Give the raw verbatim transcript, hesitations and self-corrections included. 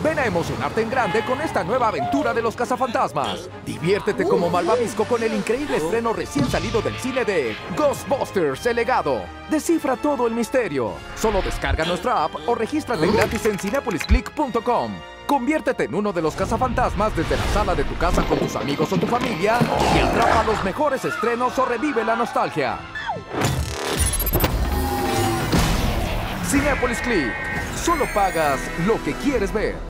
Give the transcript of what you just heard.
Ven a emocionarte en grande con esta nueva aventura de los cazafantasmas. Diviértete como malvavisco con el increíble estreno recién salido del cine de Ghostbusters: El Legado. Descifra todo el misterio. Solo descarga nuestra app o regístrate gratis en cinepolis click punto com. Conviértete en uno de los cazafantasmas desde la sala de tu casa con tus amigos o tu familia y atrapa los mejores estrenos o revive la nostalgia. Cinépolis Click. Solo pagas lo que quieres ver.